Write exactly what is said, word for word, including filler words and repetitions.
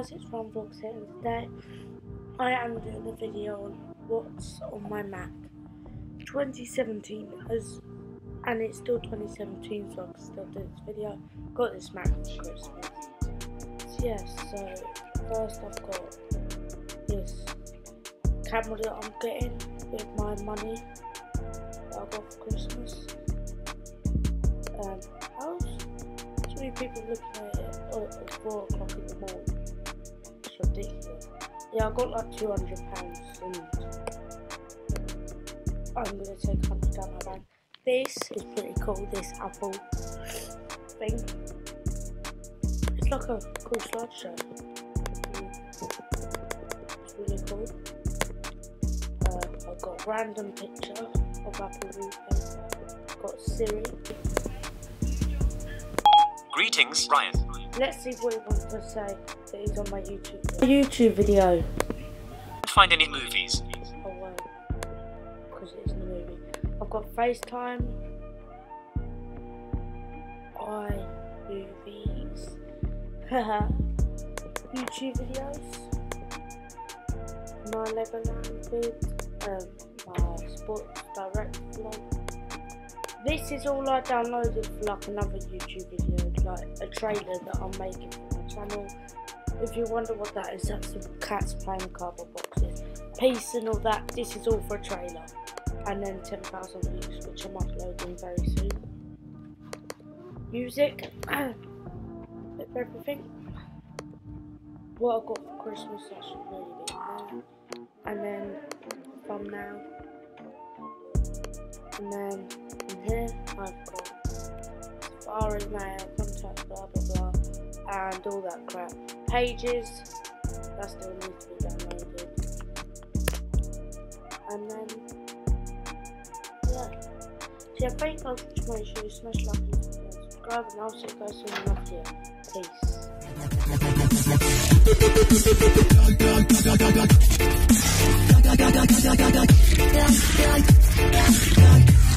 guys, it's Ron Vlogs here, and today I am doing a video on what's on my Mac. twenty seventeen, as, and it's still twenty seventeen, so I can still do this video. Got this Mac for Christmas. So yes, so first I've got this camera that I'm getting with my money that I got for Christmas. Um, how's too many people looking at it at four o'clock in the morning? It's ridiculous. Yeah, I got like two hundred pounds and I'm going to take one hundred out my bank. This is pretty cool, this Apple thing. It's like a cool slideshow. It's really cool. Uh, I've got a random picture of Apple wallpaper. I've got Siri. Greetings, Ryan. Let's see what he wants to say that he's on my YouTube video. YouTube video. Find any movies? Oh well, because it isn't a movie. I've got FaceTime, iMovies, haha, YouTube videos, my Legoland vid, um, my Sports Direct vlog. This is all I downloaded for like another YouTube video, like a trailer that I'm making for my channel. If you wonder what that is, that's some cats playing cardboard boxes. Peace and all that, this is all for a trailer. And then ten thousand views, which I'm uploading very soon. Music, bit of everything. What I got for Christmas, that should really be there. And then thumbnail. And then in here, I've got Safari, mail, contact, blah blah blah, and all that crap. Pages, that still needs to be downloaded. And then, yeah. So yeah, thank you guys for make sure you smash like and subscribe, and I'll see you guys soon enough here. Peace.